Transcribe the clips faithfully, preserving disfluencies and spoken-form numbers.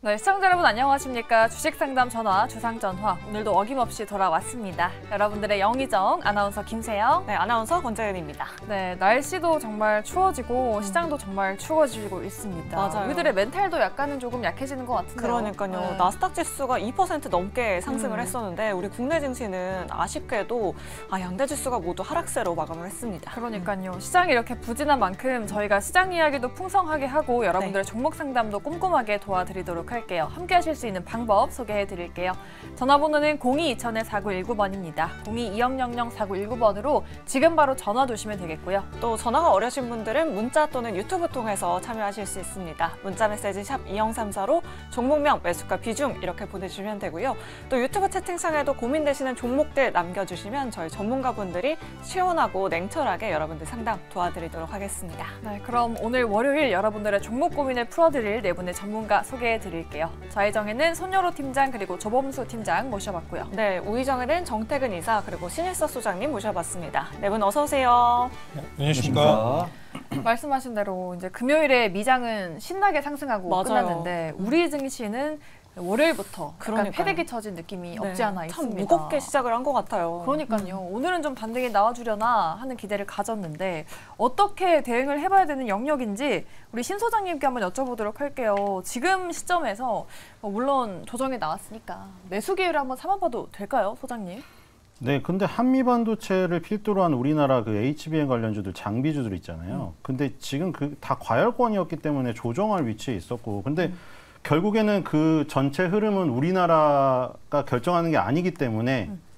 네, 시청자 여러분 안녕하십니까. 주식상담 전화, 주상전화. 오늘도 어김없이 돌아왔습니다. 여러분들의 영의정, 아나운서 김세영. 네, 아나운서 권재은입니다. 네, 날씨도 정말 추워지고 시장도 정말 추워지고 있습니다. 맞아요. 우리들의 멘탈도 약간은 조금 약해지는 것 같은데요. 그러니까요. 네. 나스닥 지수가 이 퍼센트 넘게 상승을 음. 했었는데 우리 국내 증시는 아쉽게도 아, 양대 지수가 모두 하락세로 마감을 했습니다. 그러니까요. 음. 시장이 이렇게 부진한 만큼 저희가 시장 이야기도 풍성하게 하고 여러분들의 네. 종목 상담도 꼼꼼하게 도와드리도록 할게요. 함께 하실 수 있는 방법 소개해 드릴게요. 전화번호는 공이 이천 사구일구 번입니다. 공이 이영영영 사구일구 번으로 지금 바로 전화 주시면 되겠고요. 또 전화가 어려우신 분들은 문자 또는 유튜브 통해서 참여하실 수 있습니다. 문자 메시지 샵 이영삼사로 종목명, 매수가, 비중 이렇게 보내주시면 되고요. 또 유튜브 채팅창에도 고민되시는 종목들 남겨주시면 저희 전문가분들이 시원하고 냉철하게 여러분들 상담 도와드리도록 하겠습니다. 네, 그럼 오늘 월요일 여러분들의 종목 고민을 풀어드릴 네 분의 전문가 소개해 드릴게요. 좌의정에는 손여로 팀장 그리고 조범수 팀장 모셔봤고요. 네, 우의정에는 정태근 이사 그리고 신일서 소장님 모셔봤습니다. 네 분 어서 오세요. 네, 안녕하십니까. 말씀하신 대로 이제 금요일에 미장은 신나게 상승하고 맞아요. 끝났는데 우리 증시는 월요일부터 약간 그러니까요. 패대기 쳐진 느낌이 네, 없지 않아 참 있습니다. 무겁게 시작을 한 것 같아요. 그러니까요. 음. 오늘은 좀 반등이 나와주려나 하는 기대를 가졌는데 어떻게 대응을 해봐야 되는 영역인지 우리 신 소장님께 한번 여쭤보도록 할게요. 지금 시점에서 물론 조정이 나왔으니까 매수 기회를 한번 삼아봐도 될까요, 소장님? 네, 근데 한미 반도체를 필두로 한 우리나라 그 에이치비엠 관련주들, 장비주들 있잖아요. 음. 근데 지금 그 다 과열권이었기 때문에 조정할 위치에 있었고, 근데 음. 결국에는 그 전체 흐름은 우리나라가 결정하는 게 아니기 때문에 음.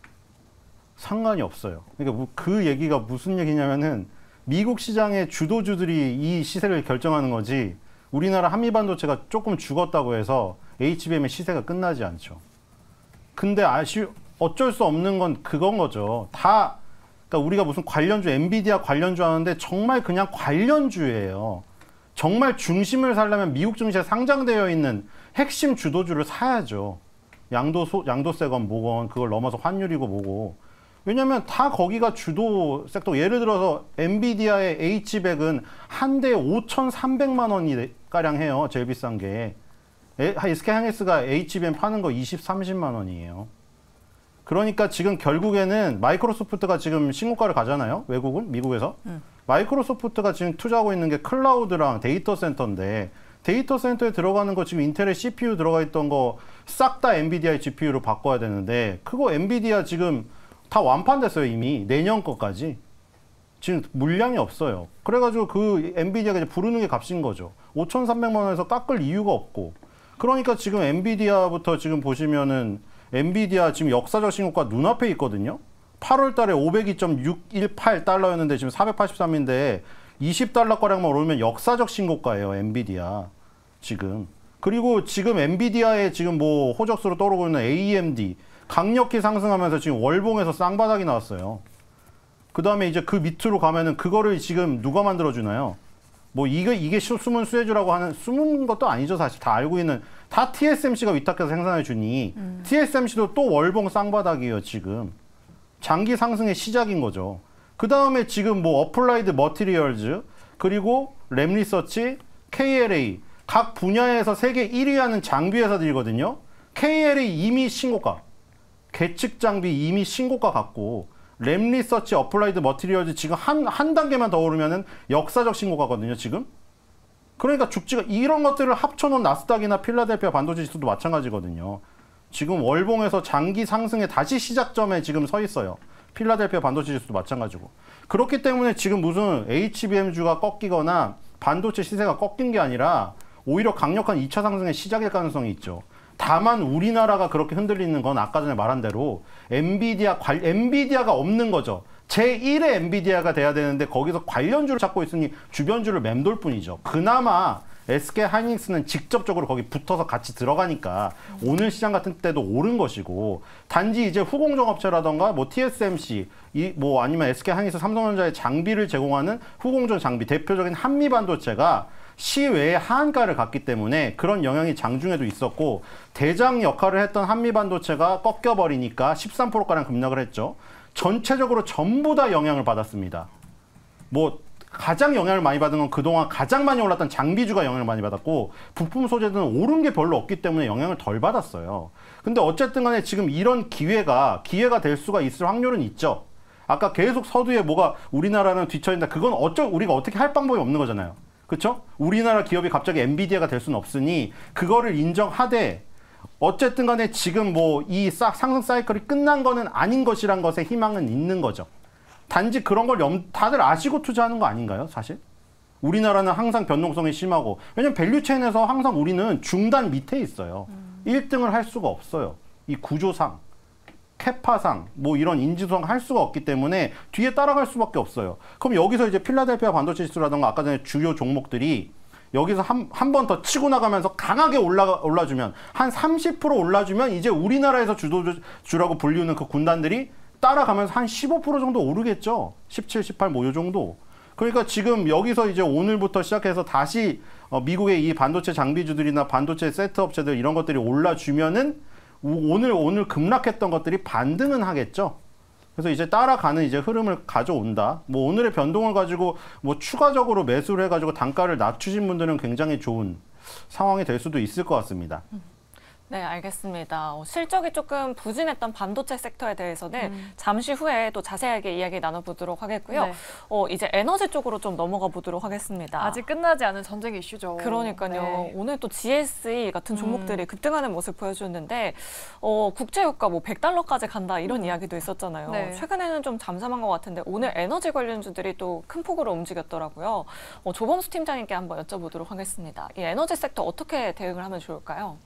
상관이 없어요. 그러니까 그 얘기가 무슨 얘기냐면은 미국 시장의 주도주들이 이 시세를 결정하는 거지 우리나라 한미반도체가 조금 죽었다고 해서 에이치비엠의 시세가 끝나지 않죠. 근데 아쉬 어쩔 수 없는 건 그건 거죠. 다 그러니까 우리가 무슨 관련주, 엔비디아 관련주 하는데 정말 그냥 관련주예요. 정말 중심을 살려면 미국 증시에 상장되어 있는 핵심 주도주를 사야죠. 양도소, 양도세건 뭐건 그걸 넘어서 환율이고 뭐고. 왜냐면 다 거기가 주도 섹터. 예를 들어서 엔비디아의 H백은 한 대에 오천삼백만 원이 가량 해요. 제일 비싼 게. 에스케이하이닉스가 에이치비엠 파는 거 이십, 삼십만 원이에요. 그러니까 지금 결국에는 마이크로소프트가 지금 신고가를 가잖아요. 외국은, 미국에서. 음. 마이크로소프트가 지금 투자하고 있는 게 클라우드랑 데이터 센터인데 데이터 센터에 들어가는 거 지금 인텔의 씨피유 들어가 있던 거 싹 다 엔비디아의 지피유로 바꿔야 되는데 그거 엔비디아 지금 다 완판됐어요. 이미 내년 거까지. 지금 물량이 없어요. 그래가지고 그 엔비디아가 이제 부르는 게 값인 거죠. 오천삼백만 원에서 깎을 이유가 없고. 그러니까 지금 엔비디아부터 지금 보시면은 엔비디아 지금 역사적 신고가 눈앞에 있거든요. 팔월 달에 오백이 점 육일팔 달러였는데 지금 사백팔십삼인데 이십 달러 가량만 오르면 역사적 신고가예요. 엔비디아 지금. 그리고 지금 엔비디아의 지금 뭐 호적수로 떠오르고 있는 에이엠디 강력히 상승하면서 지금 월봉에서 쌍바닥이 나왔어요. 그 다음에 이제 그 밑으로 가면은 그거를 지금 누가 만들어주나요? 뭐 이게 이게 숨은 수혜주라고 하는 숨은 것도 아니죠. 사실 다 알고 있는 다 티에스엠씨가 위탁해서 생산해 주니 음. 티에스엠씨도 또 월봉 쌍바닥이에요. 지금. 장기 상승의 시작인 거죠. 그 다음에 지금 뭐 어플라이드 머티리얼즈 그리고 램리서치, 케이엘에이 각 분야에서 세계 일 위 하는 장비 회사들이거든요. 케이엘에이 이미 신고가, 계측 장비 이미 신고가 갔고 램리서치, 어플라이드 머티리얼즈 지금 한, 한 단계만 더 오르면은 역사적 신고가거든요. 지금. 그러니까 죽지가 이런 것들을 합쳐놓은 나스닥이나 필라델피아 반도체 지수도 마찬가지거든요. 지금 월봉에서 장기 상승의 다시 시작점에 지금 서 있어요. 필라델피아 반도체 지수도 마찬가지고. 그렇기 때문에 지금 무슨 에이치비엠주가 꺾이거나 반도체 시세가 꺾인 게 아니라 오히려 강력한 이 차 상승의 시작일 가능성이 있죠. 다만 우리나라가 그렇게 흔들리는 건 아까 전에 말한 대로 엔비디아, 관, 엔비디아가 없는 거죠. 제일의 엔비디아가 돼야 되는데 거기서 관련주를 찾고 있으니 주변주를 맴돌 뿐이죠. 그나마 에스케이하이닉스는 직접적으로 거기 붙어서 같이 들어가니까 오늘 시장 같은 때도 오른 것이고 단지 이제 후공정업체라던가 뭐 티에스엠씨 이 뭐 아니면 에스케이하이닉스, 삼성전자의 장비를 제공하는 후공정 장비 대표적인 한미반도체가 시외에 하한가를 갔기 때문에 그런 영향이 장중에도 있었고 대장 역할을 했던 한미반도체가 꺾여버리니까 십삼 퍼센트가량 급락을 했죠. 전체적으로 전부 다 영향을 받았습니다. 뭐 가장 영향을 많이 받은 건 그동안 가장 많이 올랐던 장비주가 영향을 많이 받았고 부품 소재들은 오른 게 별로 없기 때문에 영향을 덜 받았어요. 근데 어쨌든 간에 지금 이런 기회가 기회가 될 수가 있을 확률은 있죠. 아까 계속 서두에 뭐가 우리나라는 뒤처진다. 그건 어쩔 우리가 어떻게 할 방법이 없는 거잖아요. 그렇죠? 우리나라 기업이 갑자기 엔비디아가 될 수는 없으니 그거를 인정하되 어쨌든 간에 지금 뭐 이 상승 사이클이 끝난 거는 아닌 것이란 것에 희망은 있는 거죠. 단지 그런 걸 염, 다들 아시고 투자하는 거 아닌가요, 사실? 우리나라는 항상 변동성이 심하고 왜냐면 밸류체인에서 항상 우리는 중단 밑에 있어요. 음. 일 등을 할 수가 없어요. 이 구조상, 캐파상, 뭐 이런 인지도상 할 수가 없기 때문에 뒤에 따라갈 수밖에 없어요. 그럼 여기서 이제 필라델피아 반도체 지수라든가 아까 전에 주요 종목들이 여기서 한, 한 번 더 치고 나가면서 강하게 올라, 올라주면 한 삼십 퍼센트 올라주면 이제 우리나라에서 주도주라고 불리우는 그 군단들이 따라가면서 한 십오 퍼센트 정도 오르겠죠. 십칠, 십팔 뭐 요 정도. 그러니까 지금 여기서 이제 오늘부터 시작해서 다시 어, 미국의 이 반도체 장비주들이나 반도체 세트 업체들 이런 것들이 올라주면은 오늘 오늘 급락했던 것들이 반등은 하겠죠. 그래서 이제 따라가는 이제 흐름을 가져온다. 뭐 오늘의 변동을 가지고 뭐 추가적으로 매수를 해가지고 단가를 낮추신 분들은 굉장히 좋은 상황이 될 수도 있을 것 같습니다. 네, 알겠습니다. 어, 실적이 조금 부진했던 반도체 섹터에 대해서는 음. 잠시 후에 또 자세하게 이야기 나눠보도록 하겠고요. 네. 어, 이제 에너지 쪽으로 좀 넘어가 보도록 하겠습니다. 아직 끝나지 않은 전쟁 이슈죠. 그러니까요. 네. 오늘 또 지에스이 같은 종목들이 음. 급등하는 모습 보여주는데 어, 국제유가 뭐 백 달러까지 간다 이런 음. 이야기도 있었잖아요. 네. 최근에는 좀 잠잠한 것 같은데 오늘 에너지 관련주들이 또 큰 폭으로 움직였더라고요. 어, 조범수 팀장님께 한번 여쭤보도록 하겠습니다. 이 에너지 섹터 어떻게 대응을 하면 좋을까요?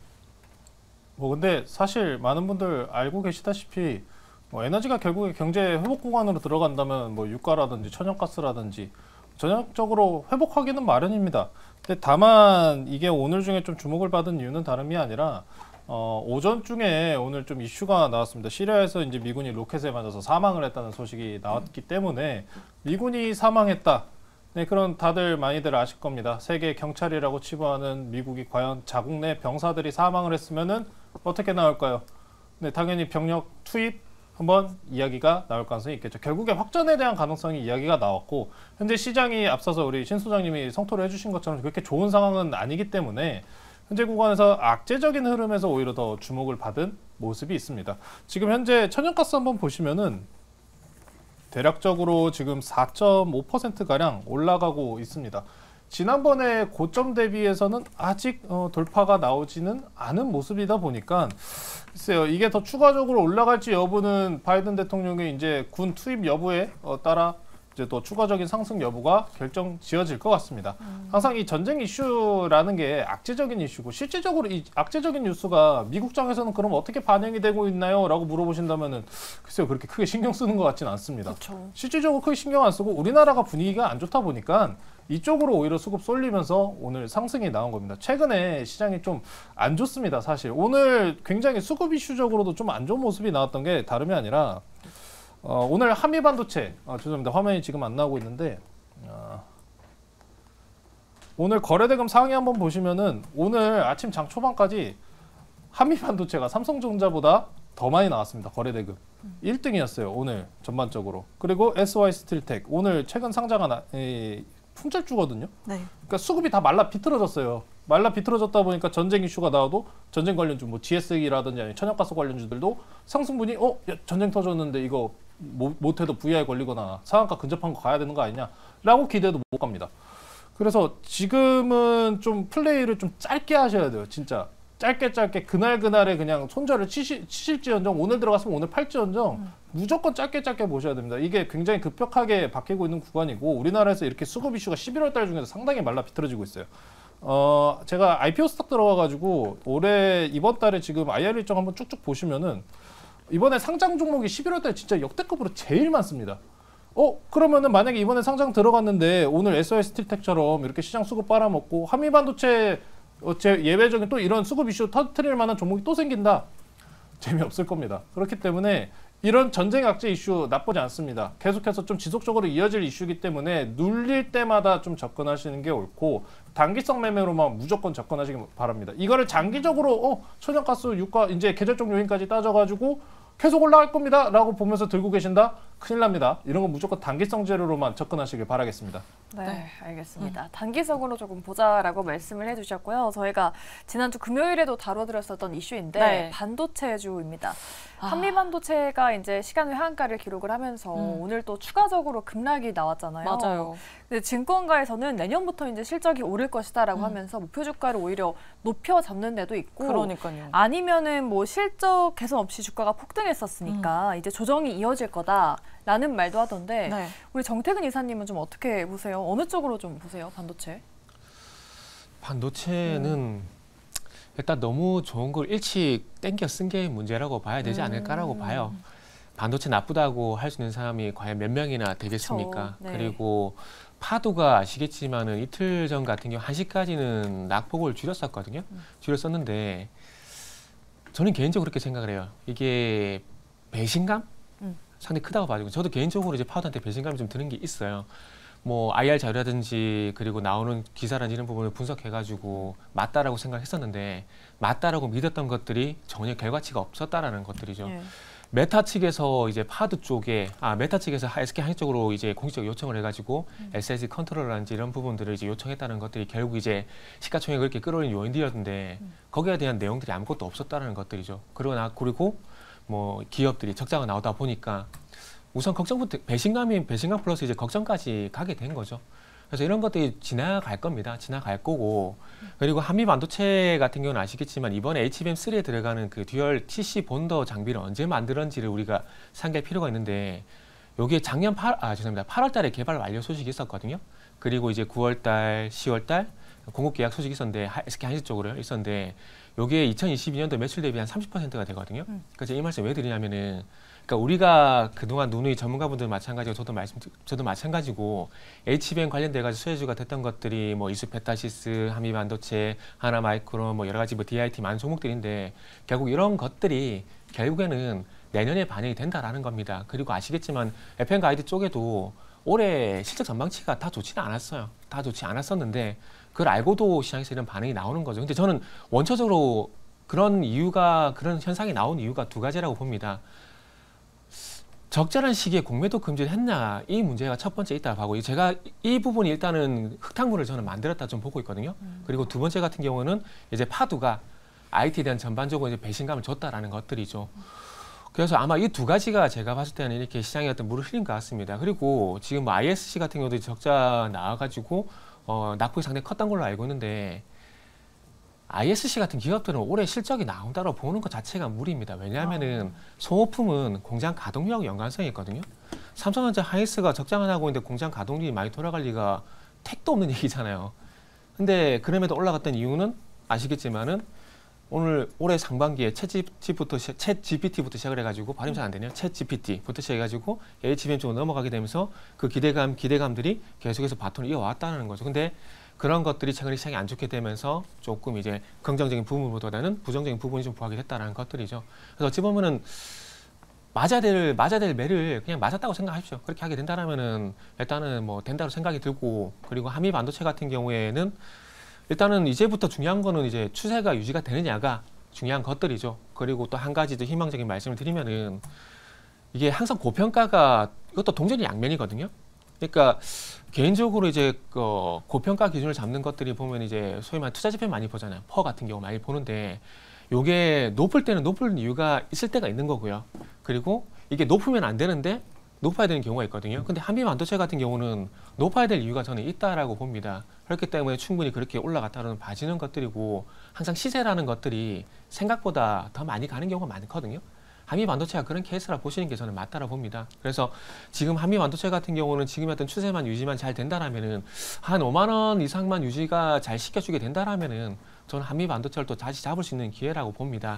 뭐 근데 사실 많은 분들 알고 계시다시피 뭐 에너지가 결국에 경제 회복 구간으로 들어간다면 뭐 유가라든지 천연가스라든지 전형적으로 회복하기는 마련입니다. 근데 다만 이게 오늘 중에 좀 주목을 받은 이유는 다름이 아니라 어, 오전 중에 오늘 좀 이슈가 나왔습니다. 시리아에서 이제 미군이 로켓에 맞아서 사망을 했다는 소식이 나왔기 때문에 미군이 사망했다. 네, 그런 다들 많이들 아실 겁니다. 세계 경찰이라고 치부하는 미국이 과연 자국 내 병사들이 사망을 했으면은 어떻게 나올까요? 네, 당연히 병력 투입 한번 이야기가 나올 가능성이 있겠죠. 결국에 확전에 대한 가능성이 이야기가 나왔고 현재 시장이 앞서서 우리 신 소장님이 성토를 해주신 것처럼 그렇게 좋은 상황은 아니기 때문에 현재 구간에서 악재적인 흐름에서 오히려 더 주목을 받은 모습이 있습니다. 지금 현재 천연가스 한번 보시면은 대략적으로 지금 사 점 오 퍼센트가량 올라가고 있습니다. 지난번에 고점 대비해서는 아직 어, 돌파가 나오지는 않은 모습이다 보니까 글쎄요, 이게 더 추가적으로 올라갈지 여부는 바이든 대통령의 이제 군 투입 여부에 어, 따라 이제 또 추가적인 상승 여부가 결정 지어질 것 같습니다. 음. 항상 이 전쟁 이슈라는 게 악재적인 이슈고 실질적으로 이 악재적인 뉴스가 미국장에서는 그럼 어떻게 반영이 되고 있나요? 라고 물어보신다면은 글쎄요, 그렇게 크게 신경 쓰는 것 같지는 않습니다. 그쵸. 실질적으로 크게 신경 안 쓰고 우리나라가 분위기가 안 좋다 보니까 이쪽으로 오히려 수급 쏠리면서 오늘 상승이 나온 겁니다. 최근에 시장이 좀 안 좋습니다, 사실. 오늘 굉장히 수급 이슈적으로도 좀 안 좋은 모습이 나왔던 게 다름이 아니라 어, 오늘 한미반도체, 어, 죄송합니다. 화면이 지금 안 나오고 있는데 어, 오늘 거래대금 상위 한번 보시면은 오늘 아침 장 초반까지 한미반도체가 삼성전자보다 더 많이 나왔습니다. 거래대금 음. 일 등이었어요. 오늘 전반적으로. 그리고 에스와이스틸텍 오늘 최근 상장한 아, 에, 품절주거든요. 네. 그러니까 수급이 다 말라 비틀어졌어요. 말라 비틀어졌다 보니까 전쟁 이슈가 나와도 전쟁 관련주, 뭐 지에스이라든지 아니면 천연가스 관련주들도 상승분이 어 야, 전쟁 터졌는데 이거 못, 못해도 브이아이 걸리거나 상한가 근접한 거 가야 되는 거 아니냐라고 기대도 못 갑니다. 그래서 지금은 좀 플레이를 좀 짧게 하셔야 돼요. 진짜 짧게 짧게 그날 그날에 그냥 손절을 치시, 치실지언정 오늘 들어갔으면 오늘 팔지언정 음. 무조건 짧게 짧게 보셔야 됩니다. 이게 굉장히 급격하게 바뀌고 있는 구간이고 우리나라에서 이렇게 수급 이슈가 십일월 달 중에서 상당히 말라 비틀어지고 있어요. 어 제가 아이피오 스탁 들어가가지고 올해 이번 달에 지금 아이알 일정 한번 쭉쭉 보시면은 이번에 상장 종목이 십일월 달에 진짜 역대급으로 제일 많습니다. 어 그러면은 만약에 이번에 상장 들어갔는데 오늘 에스와이스틸텍처럼 이렇게 시장 수급 빨아먹고 한미반도체 어, 제 예외적인 또 이런 수급 이슈 터뜨릴 만한 종목이 또 생긴다. 재미없을 겁니다. 그렇기 때문에 이런 전쟁 악재 이슈 나쁘지 않습니다. 계속해서 좀 지속적으로 이어질 이슈이기 때문에 눌릴 때마다 좀 접근하시는 게 옳고 단기성 매매로만 무조건 접근하시기 바랍니다. 이거를 장기적으로 어 천연가스 유가 이제 계절적 요인까지 따져가지고 계속 올라갈 겁니다 라고 보면서 들고 계신다? 큰일 납니다. 이런 건 무조건 단기성 재료로만 접근하시길 바라겠습니다. 네, 네. 알겠습니다. 음. 단기성으로 조금 보자라고 말씀을 해주셨고요. 저희가 지난주 금요일에도 다뤄드렸었던 이슈인데 네. 반도체주입니다. 아. 한미반도체가 이제 시간 외 하한가를 기록을 하면서 음. 오늘 또 추가적으로 급락이 나왔잖아요. 맞아요. 근데 증권가에서는 내년부터 이제 실적이 오를 것이다라고 음. 하면서 목표 주가를 오히려 높여 잡는 데도 있고, 그러니까요. 아니면은 뭐 실적 개선 없이 주가가 폭등했었으니까 음. 이제 조정이 이어질 거다라는 말도 하던데 네. 우리 정태근 이사님은 좀 어떻게 보세요? 어느 쪽으로 좀 보세요, 반도체? 반도체는 음. 일단 너무 좋은 걸 일찍 땡겨 쓴 게 문제라고 봐야 되지 않을까라고 음. 봐요. 반도체 나쁘다고 할 수 있는 사람이 과연 몇 명이나 되겠습니까? 네. 그리고 파도가 아시겠지만은 이틀 전 같은 경우 한 시까지는 낙폭을 줄였었거든요. 음. 줄였었는데 저는 개인적으로 그렇게 생각을 해요. 이게 배신감? 음. 상당히 크다고 봐요. 저도 개인적으로 이제 파도한테 배신감이 좀 드는 게 있어요. 뭐 아이알 자료라든지 그리고 나오는 기사라든지 이런 부분을 분석해가지고 맞다라고 생각했었는데 맞다라고 믿었던 것들이 전혀 결과치가 없었다라는 것들이죠. 예. 메타 측에서 이제 파드 쪽에 아 메타 측에서 에스케이 하이닉스 쪽으로 이제 공식적 요청을 해가지고 음. 에스에스디 컨트롤러라든지 이런 부분들을 이제 요청했다는 것들이 결국 이제 시가총액을 그렇게 끌어올린 요인들이었는데 음. 거기에 대한 내용들이 아무것도 없었다는 것들이죠. 그리고 나 그리고 뭐 기업들이 적자가 나오다 보니까 우선 걱정부터 배신감이 배신감 플러스 이제 걱정까지 가게 된 거죠. 그래서 이런 것들이 지나갈 겁니다. 지나갈 거고 그리고 한미 반도체 같은 경우는 아시겠지만 이번에 에이치비엠 쓰리에 들어가는 그 듀얼 티씨 본더 장비를 언제 만들었는지를 우리가 상기할 필요가 있는데 여기에 작년 팔, 아 죄송합니다. 팔월 달에 개발 완료 소식이 있었거든요. 그리고 이제 구월 달, 시월 달 공급 계약 소식이 있었는데 에스케이 하이닉스 쪽으로 있었는데 여기에 이천이십이 년도 매출 대비 한 삼십 퍼센트가 되거든요. 음. 그래서 이 말씀 왜 드리냐면은 그러니까 우리가 그동안 누누이 전문가분들 마찬가지고 저도 말씀 저도 마찬가지고 에이치비엠 관련돼 가지고 수혜주가 됐던 것들이 뭐 이수페타시스, 한미반도체, 하나마이크론 뭐 여러 가지 뭐 디아이티 많은 종목들인데 결국 이런 것들이 결국에는 내년에 반영이 된다라는 겁니다. 그리고 아시겠지만 에프엠 가이드 쪽에도 올해 실적 전망치가 다 좋지는 않았어요. 다 좋지 않았었는데 그걸 알고도 시장에서 이런 반응이 나오는 거죠. 근데 저는 원초적으로 그런 이유가 그런 현상이 나온 이유가 두 가지라고 봅니다. 적절한 시기에 공매도 금지를 했냐 이 문제가 첫 번째 있다고 하고 제가 이 부분이 일단은 흙탕물을 저는 만들었다 좀 보고 있거든요. 음. 그리고 두 번째 같은 경우는 이제 파두가 아이티에 대한 전반적으로 이제 배신감을 줬다라는 것들이죠. 그래서 아마 이 두 가지가 제가 봤을 때는 이렇게 시장에 어떤 물을 흘린 것 같습니다. 그리고 지금 뭐 아이에스씨 같은 경우도 적자 나와가지고 어, 낙폭이 상당히 컸던 걸로 알고 있는데 아이에스씨 같은 기업들은 올해 실적이 나온다고 보는 것 자체가 무리입니다. 왜냐하면은 소모품은 공장 가동률하고 연관성이 있거든요. 삼성전자 하이닉스가 적자만 하고 있는데 공장 가동률이 많이 돌아갈 리가 택도 없는 얘기잖아요. 근데 그럼에도 올라갔던 이유는 아시겠지만은 오늘 올해 상반기에 챗지피티부터 챗지피티부터 시작을 해가지고 발음이 잘 안 되네요. 챗지피티부터 시작해가지고 에이치비엠 쪽으로 넘어가게 되면서 그 기대감 기대감들이 계속해서 바톤을 이어왔다는 거죠. 근데 그런 것들이 최근에 시장이 안 좋게 되면서 조금 이제 긍정적인 부분보다는 부정적인 부분이 좀 부각이 됐다는 것들이죠. 그래서 어찌 보면은 맞아야 될 맞아야 될 매를 그냥 맞았다고 생각하십시오. 그렇게 하게 된다라면은 일단은 뭐 된다고 생각이 들고 그리고 한미 반도체 같은 경우에는 일단은 이제부터 중요한 거는 이제 추세가 유지가 되느냐가 중요한 것들이죠. 그리고 또 한 가지 더 희망적인 말씀을 드리면은 이게 항상 고평가가 이것도 동전이 양면이거든요. 그러니까 개인적으로 이제 그 고평가 기준을 잡는 것들이 보면 이제 소위 말해 투자 지표 많이 보잖아요. 퍼 같은 경우 많이 보는데 요게 높을 때는 높을 이유가 있을 때가 있는 거고요. 그리고 이게 높으면 안 되는데 높아야 되는 경우가 있거든요. 근데 한미 반도체 같은 경우는 높아야 될 이유가 저는 있다라고 봅니다. 그렇기 때문에 충분히 그렇게 올라갔다는 봐지는 것들이고 항상 시세라는 것들이 생각보다 더 많이 가는 경우가 많거든요. 한미 반도체가 그런 케이스라 보시는 게 저는 맞다라고 봅니다. 그래서 지금 한미 반도체 같은 경우는 지금의 어떤 추세만 유지만 잘 된다라면은 한 오만 원 이상만 유지가 잘 시켜주게 된다라면은 저는 한미 반도체를 또 다시 잡을 수 있는 기회라고 봅니다.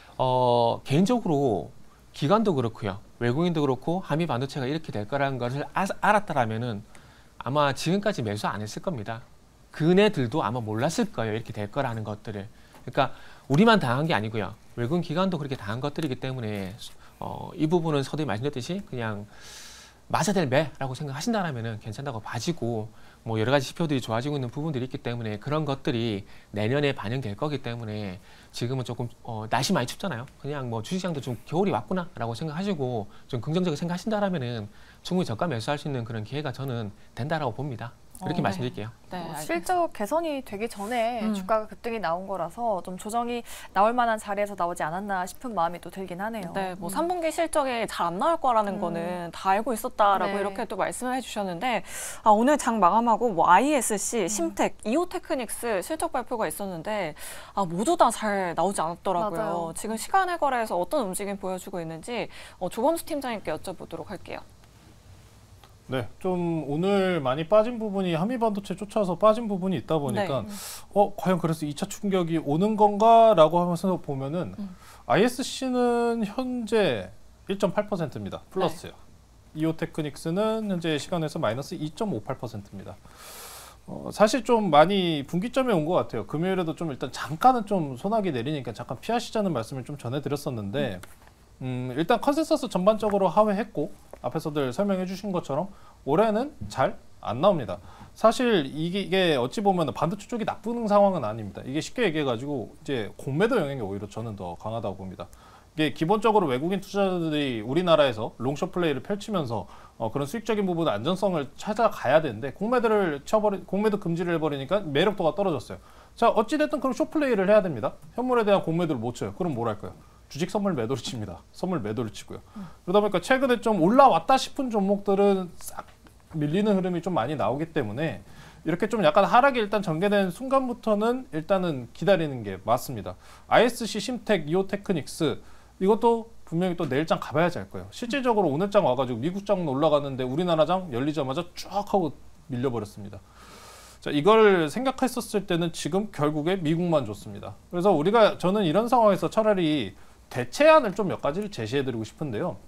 어, 개인적으로 기관도 그렇고요. 외국인도 그렇고 한미 반도체가 이렇게 될 거라는 것을 아, 알았다라면은 아마 지금까지 매수 안 했을 겁니다. 그네들도 아마 몰랐을 거예요. 이렇게 될 거라는 것들을. 그러니까 우리만 당한 게 아니고요. 외국인 기관도 그렇게 당한 것들이기 때문에 어, 이 부분은 서두에 말씀드렸듯이 그냥 맞아야 될 매라고 생각하신다면은 괜찮다고 봐지고 뭐 여러 가지 지표들이 좋아지고 있는 부분들이 있기 때문에 그런 것들이 내년에 반영될 거기 때문에 지금은 조금 어, 날씨 많이 춥잖아요. 그냥 뭐 주식시장도 좀 겨울이 왔구나라고 생각하시고 좀 긍정적으로 생각하신다라면은 충분히 저가 매수할 수 있는 그런 기회가 저는 된다라고 봅니다. 그렇게 어, 말씀드릴게요. 네, 뭐 알겠습니다. 실적 개선이 되기 전에 음. 주가가 급등이 나온 거라서 좀 조정이 나올 만한 자리에서 나오지 않았나 싶은 마음이 또 들긴 하네요. 네, 뭐 음. 삼 분기 실적이 잘 안 나올 거라는 음. 거는 다 알고 있었다라고 네. 이렇게 또 말씀을 해주셨는데 아, 오늘 장 마감하고 뭐 아이에스씨, 음. 심텍, 이오테크닉스 실적 발표가 있었는데 아, 모두 다 잘 나오지 않았더라고요. 맞아요. 지금 시간의 거래에서 어떤 움직임 보여주고 있는지 어, 조범수 팀장님께 여쭤보도록 할게요. 네, 좀 오늘 많이 빠진 부분이 한미반도체 쫓아서 빠진 부분이 있다 보니까 네. 어 과연 그래서 이 차 충격이 오는 건가라고 하면서 보면은 음. 아이에스씨는 현재 일 점 팔 퍼센트입니다. 플러스요. 네. 이오테크닉스는 현재 시간에서 마이너스 이 점 오팔 퍼센트입니다. 어, 사실 좀 많이 분기점에 온 것 같아요. 금요일에도 좀 일단 잠깐은 좀 소나기 내리니까 잠깐 피하시자는 말씀을 좀 전해드렸었는데 음, 일단 컨센서스 전반적으로 하회했고 앞에서들 설명해 주신 것처럼 올해는 잘 안 나옵니다. 사실 이게, 이게 어찌 보면 반도체 쪽이 나쁜 상황은 아닙니다. 이게 쉽게 얘기해가지고 이제 공매도 영향이 오히려 저는 더 강하다고 봅니다. 이게 기본적으로 외국인 투자자들이 우리나라에서 롱숏 플레이를 펼치면서 어, 그런 수익적인 부분 안전성을 찾아가야 되는데 공매도를 쳐버리 공매도 금지를 해버리니까 매력도가 떨어졌어요. 자, 어찌됐든 그럼 숏 플레이를 해야 됩니다. 현물에 대한 공매도를 못 쳐요. 그럼 뭘 할까요? 주식 선물 매도를 칩니다. 선물 매도를 치고요. 음. 그러다 보니까 최근에 좀 올라왔다 싶은 종목들은 싹 밀리는 흐름이 좀 많이 나오기 때문에 이렇게 좀 약간 하락이 일단 전개된 순간부터는 일단은 기다리는 게 맞습니다. 아이에스씨, 심텍, 이오테크닉스 이것도 분명히 또 내일장 가봐야지 할 거예요. 실질적으로 오늘 장 와가지고 미국 장은 올라가는데 우리나라 장 열리자마자 쭉 하고 밀려버렸습니다. 자, 이걸 생각했었을 때는 지금 결국에 미국만 좋습니다. 그래서 우리가 저는 이런 상황에서 차라리 대체안을 좀 몇 가지를 제시해드리고 싶은데요.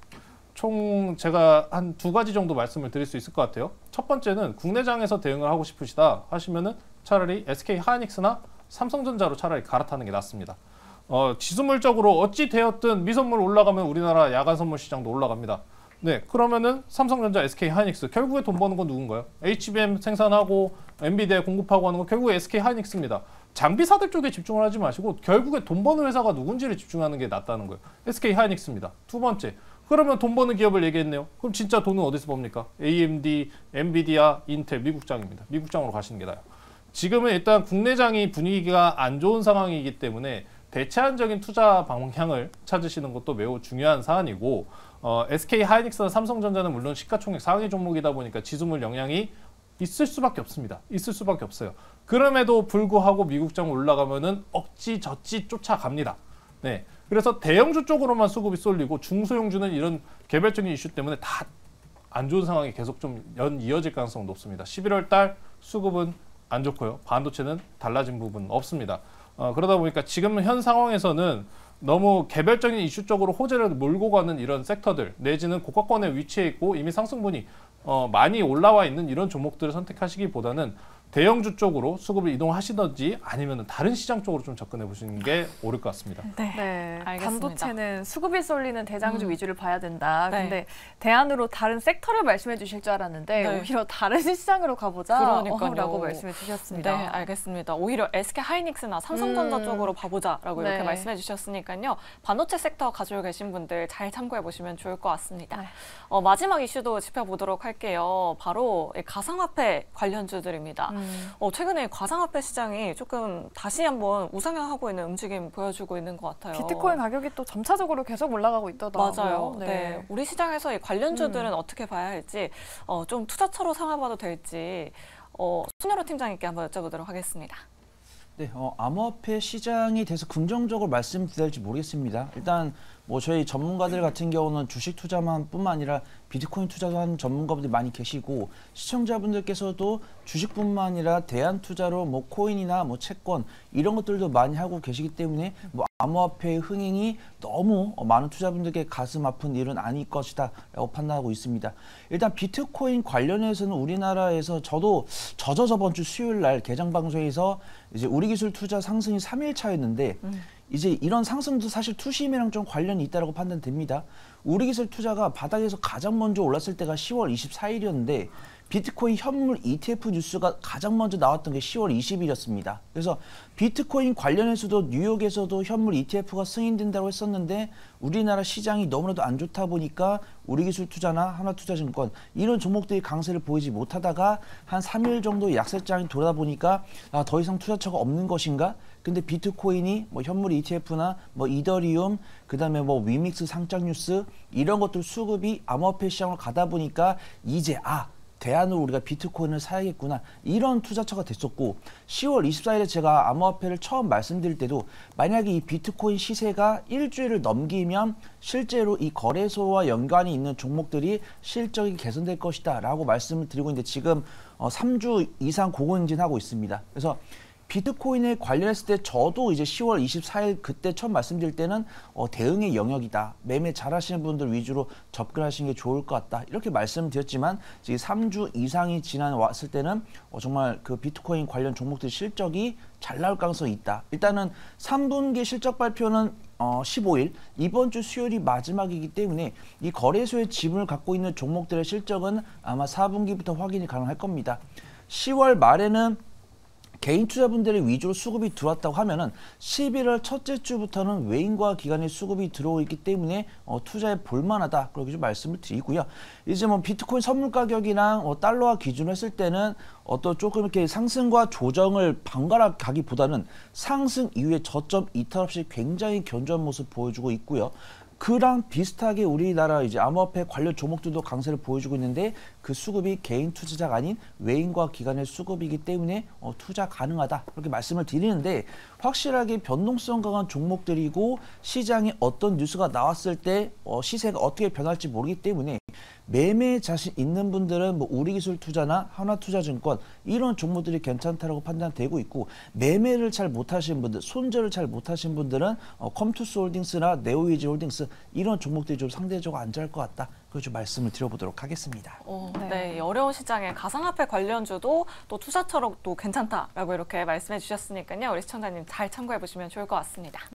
총 제가 한 두 가지 정도 말씀을 드릴 수 있을 것 같아요. 첫 번째는 국내장에서 대응을 하고 싶으시다 하시면은 차라리 에스케이 하이닉스나 삼성전자로 차라리 갈아타는 게 낫습니다. 어, 지수물적으로 어찌 되었든 미선물 올라가면 우리나라 야간 선물 시장도 올라갑니다. 네, 그러면은 삼성전자, 에스케이 하이닉스 결국에 돈 버는 건 누군가요? 에이치비엠 생산하고 엔비디아 공급하고 하는 건 결국에 에스케이 하이닉스입니다. 장비사들 쪽에 집중을 하지 마시고 결국에 돈 버는 회사가 누군지를 집중하는 게 낫다는 거예요. 에스케이 하이닉스입니다. 두 번째, 그러면 돈 버는 기업을 얘기했네요. 그럼 진짜 돈은 어디서 봅니까? 에이엠디, 엔비디아, 인텔, 미국장입니다. 미국장으로 가시는 게 나아요. 지금은 일단 국내장이 분위기가 안 좋은 상황이기 때문에 대체안적인 투자 방향을 찾으시는 것도 매우 중요한 사안이고 어, 에스케이 하이닉스나 삼성전자는 물론 시가총액 상위 종목이다 보니까 지수물 영향이 있을 수밖에 없습니다. 있을 수밖에 없어요. 그럼에도 불구하고 미국장 올라가면은 억지저지 쫓아갑니다. 네, 그래서 대형주 쪽으로만 수급이 쏠리고 중소형주는 이런 개별적인 이슈 때문에 다 안 좋은 상황이 계속 좀 연 이어질 가능성이 높습니다. 십일월 달 수급은 안 좋고요. 반도체는 달라진 부분은 없습니다. 어, 그러다 보니까 지금 현 상황에서는 너무 개별적인 이슈 쪽으로 호재를 몰고 가는 이런 섹터들 내지는 고가권에 위치해 있고 이미 상승분이 어, 많이 올라와 있는 이런 종목들을 선택하시기보다는 대형주 쪽으로 수급을 이동하시든지 아니면 다른 시장 쪽으로 좀 접근해 보시는 게 옳을 것 같습니다. 네, 네, 알겠습니다. 반도체는 수급이 쏠리는 대장주 음. 위주를 봐야 된다. 네. 근데 대안으로 다른 섹터를 말씀해 주실 줄 알았는데 네. 오히려 다른 시장으로 가보자 그러니까요. 어, 라고 말씀해 주셨습니다. 네, 알겠습니다. 오히려 에스케이 하이닉스나 삼성전자 음. 쪽으로 봐보자라고 이렇게 네. 말씀해 주셨으니까요. 반도체 섹터 가지고 계신 분들 잘 참고해 보시면 좋을 것 같습니다. 네. 어, 마지막 이슈도 짚어보도록 할게요. 바로 이 가상화폐 관련주들입니다. 음. 어, 최근에 가상화폐 시장이 조금 다시 한번 우상향하고 있는 움직임 보여주고 있는 것 같아요. 비트코인 가격이 또 점차적으로 계속 올라가고 있더라고요. 맞아요. 네. 네. 우리 시장에서 이 관련주들은 음. 어떻게 봐야 할지, 어, 좀 투자처로 삼아봐도 될지, 어, 손여로 팀장님께 한번 여쭤보도록 하겠습니다. 네, 어, 암호화폐 시장에 대해서 긍정적으로 말씀드려야 될지 모르겠습니다. 일단 뭐 저희 전문가들 같은 경우는 주식 투자만 뿐만 아니라 비트코인 투자도 하는 전문가분들이 많이 계시고 시청자분들께서도 주식뿐만 아니라 대안 투자로 뭐 코인이나 뭐 채권 이런 것들도 많이 하고 계시기 때문에 뭐 암호화폐의 흥행이 너무 많은 투자분들께 가슴 아픈 일은 아닐 것이다 라고 판단하고 있습니다. 일단 비트코인 관련해서는 우리나라에서 저도 저저 저번 주 수요일 날 개장 방송에서 이제 우리기술 투자 상승이 삼 일 차였는데 음. 이제 이런 상승도 사실 투심이랑 좀 관련이 있다고 판단됩니다. 우리기술 투자가 바닥에서 가장 먼저 올랐을 때가 시월 이십사일이었는데 비트코인 현물 이티에프 뉴스가 가장 먼저 나왔던 게 시월 이십일이었습니다. 그래서 비트코인 관련해서도 뉴욕에서도 현물 이티에프가 승인된다고 했었는데 우리나라 시장이 너무나도 안 좋다 보니까 우리기술 투자나 하나투자증권 이런 종목들이 강세를 보이지 못하다가 한 삼 일 정도 약세장이 돌아다 보니까 아, 더 이상 투자처가 없는 것인가? 근데 비트코인이 뭐 현물 이티에프나 뭐 이더리움 그다음에 뭐 위믹스 상장 뉴스 이런 것들 수급이 암호화폐 시장으로 가다 보니까 이제 아 대안으로 우리가 비트코인을 사야겠구나 이런 투자처가 됐었고 시월 이십사일에 제가 암호화폐를 처음 말씀드릴 때도 만약에 이 비트코인 시세가 일주일을 넘기면 실제로 이 거래소와 연관이 있는 종목들이 실적이 개선될 것이다 라고 말씀을 드리고 있는데 지금 어, 삼 주 이상 고공행진하고 있습니다. 그래서 비트코인에 관련했을 때 저도 이제 시월 이십사일 그때 처음 말씀드릴 때는 어, 대응의 영역이다. 매매 잘하시는 분들 위주로 접근하시는 게 좋을 것 같다. 이렇게 말씀드렸지만 지금 삼 주 이상이 지난 왔을 때는 어, 정말 그 비트코인 관련 종목들 실적이 잘 나올 가능성이 있다. 일단은 삼 분기 실적 발표는 어, 십오일 이번 주 수요일이 마지막이기 때문에 이 거래소의 지분을 갖고 있는 종목들의 실적은 아마 사 분기부터 확인이 가능할 겁니다. 시월 말에는 개인 투자분들이 위주로 수급이 들어왔다고 하면은 십일월 첫째 주부터는 외인과 기관의 수급이 들어오고 있기 때문에 어, 투자에 볼만하다 그렇게 좀 말씀을 드리고요. 이제 뭐 비트코인 선물 가격이랑 어, 달러화 기준으로 했을 때는 어떤 조금 이렇게 상승과 조정을 번갈아 가기보다는 상승 이후에 저점 이탈 없이 굉장히 견조한 모습 보여주고 있고요. 그랑 비슷하게 우리나라 이제 암호화폐 관련 종목들도 강세를 보여주고 있는데 그 수급이 개인 투자자가 아닌 외인과 기관의 수급이기 때문에 어, 투자 가능하다 그렇게 말씀을 드리는데 확실하게 변동성 강한 종목들이고 시장에 어떤 뉴스가 나왔을 때 어, 시세가 어떻게 변할지 모르기 때문에 매매 자신 있는 분들은 뭐 우리기술 투자나 하나투자증권 이런 종목들이 괜찮다라고 판단되고 있고 매매를 잘 못하시는 분들, 손절을 잘 못하시는 분들은 어, 컴투스홀딩스나 네오이지홀딩스 이런 종목들이 좀 상대적으로 안전할 것 같다. 그걸 좀 말씀을 드려보도록 하겠습니다. 어, 네. 네, 이 어려운 시장에 가상화폐 관련주도 또 투자처럼 또 괜찮다라고 이렇게 말씀해 주셨으니까요. 우리 시청자님 잘 참고해 보시면 좋을 것 같습니다.